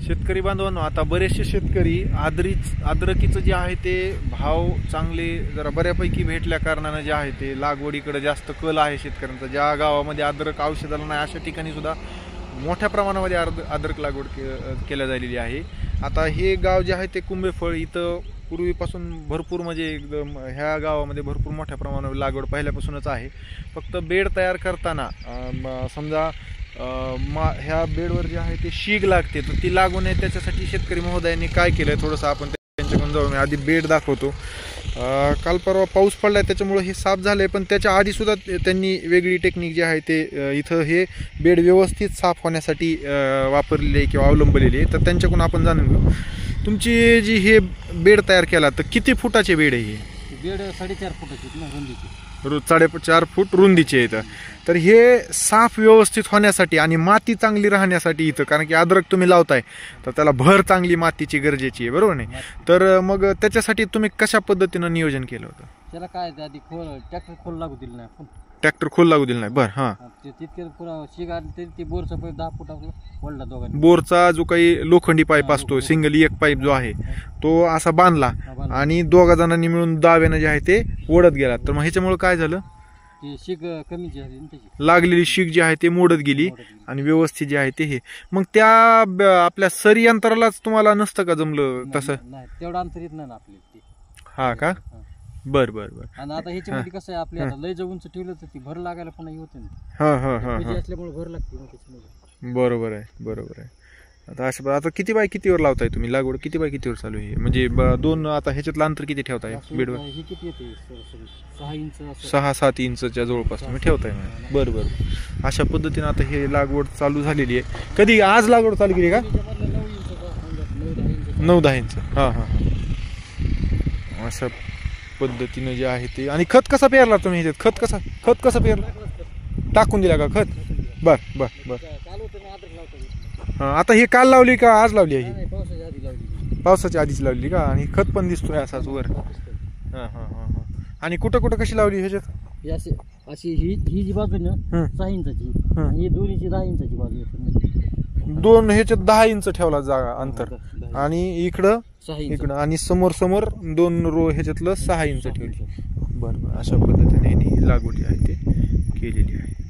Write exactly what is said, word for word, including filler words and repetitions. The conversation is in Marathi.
शेतकरी बांधवांनो, आता बरेचसे शेतकरी आदरीच अद्रकीचं जे आहे ते भाव चांगले जरा बऱ्यापैकी भेटल्या कारणानं जे आहे ते लागवडीकडे जास्त कल आहे शेतकऱ्यांचा. ज्या गावामध्ये अद्रक औषधाला नाही अशा ठिकाणी सुद्धा मोठ्या प्रमाणामध्ये अर्ध अद्रक लागवड के केल्या झालेली आहे. आता हे गाव जे आहे ते कुंभेफळ, इथं पूर्वीपासून भरपूर म्हणजे एकदम ह्या गावामध्ये भरपूर मोठ्या प्रमाणावर लागवड पहिल्यापासूनच आहे. फक्त बेड तयार करताना समजा मा ह्या बेडवर जे आहे ते शीग लागते, तर ती लागू नये त्याच्यासाठी शेतकरी महोदयांनी काय केलं आहे थोडंसं आपण त्यांच्याकडून जाऊ. मी आधी बेड दाखवतो. काल परवा पाऊस पडला आहे त्याच्यामुळे हे साफ झालं आहे, पण त्याच्या आधीसुद्धा त्यांनी वेगळी टेक्निक जी आहे ते इथं हे बेड व्यवस्थित साफ होण्यासाठी वापरलेली आहे किंवा अवलंबलेली आहे. तर त्यांच्याकडून आपण जाणून घेऊ. तुमची जी हे बेड तयार केला तर किती फुटाचे बेड आहे हे? बेड साडेचार फुटाचे ना रुंदीचे, साडेचार फूट रुंदीचे इथं. तर हे साफ व्यवस्थित होण्यासाठी आणि माती चांगली राहण्यासाठी इथं, कारण की अद्रक तुम्ही लावताय तर त्याला भर चांगली मातीची गरजेची आहे, बरोबर नाही? तर मग त्याच्यासाठी तुम्ही कशा पद्धतीनं नियोजन केलं होतं? त्याला काय आधी खोल ट्रॅक्टर खोल लागू दिलं नाही, ट्रॅक्टर खोल लागू दिलं नाही. बरं, हां. तितके पुरा शिगा ते बोरचा पाईप दहा फूट वळला दोघांनी. बोरचा जो काही लोखंडी पाईप असतो, सिंगल एक पाईप जो आहे तो असा बांधला आणि दोघा जणांनी मिळून दाव्यानं जे आहे ते ओढत गेला. तर मग ह्याच्यामुळे काय झालं, शीग कमी लागलेली शीग जी आहे ते मोडत गेली आणि व्यवस्थित जे आहे ते हे. मग त्या आपल्या सरी अंतरालाच तुम्हाला नसतं का जमलं तसं? तेवढं अंतर येत नाही ना आपले. हा का? बर बर बर. आणि आता ह्याच्यामध्ये कसं आहे, आपल्याला लय जवळच ठेवलं तर ती भर लागायला पण होते ना. हा हा हा असल्यामुळे भर लागते. बरोबर आहे, बरोबर आहे. आता असं आता किती बाय कितीवर लावताय तुम्ही लागवड? किती बाय कितीवर चालू आहे म्हणजे दोन? आता ह्याच्यातलं अंतर किती ठेवताय बेडवर? सहा इंच सहा सात इंचच्या जवळपास तुम्ही ठेवताय. बरं बरं. अशा पद्धतीने आता हे लागवड चालू झालेली आहे. कधी आज लागवड चालू केली का? नऊ दहा इंच. हा हा हा. अशा पद्धतीने जे आहे ते. आणि खत कसा पेरला तुम्ही ह्याच्यात? खत कसा खत कसं पेरला? टाकून दिला का खत? बर बर बर. आता हे काल लावली का आज लावली आहे? पावसाच्या आधीच लावली का? आणि खत पण दिसतोय असाच वर. हा हा हा. आणि कुठं कुठं कशी लावली ह्याच्यात? अशी ही ही जी बाजू ना सहा इंचाची, ही दोन्हीची दहा इंचाची बाजू. दोन ह्याच्यात दहा इंच ठेवला जागा अंतर, आणि इकडं इकडं आणि समोर समोर दोन रो ह्याच्यातलं सहा इंच ठेवली. बरं बरं. अशा पद्धतीने लागवड जी आहे ते केलेली आहे.